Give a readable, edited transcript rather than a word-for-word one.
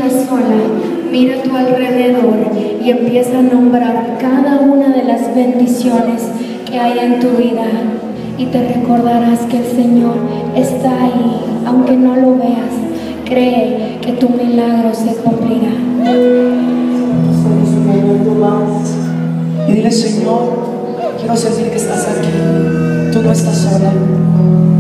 estás sola, mira a tu alrededor y empieza a nombrar cada una de las bendiciones que hay en tu vida. Y te recordarás que el Señor está ahí, aunque no lo veas. Cree que tu milagro se cumplirá. Somos un momento más. Y dile: Señor, quiero sentir que estás aquí. Tú no estás sola.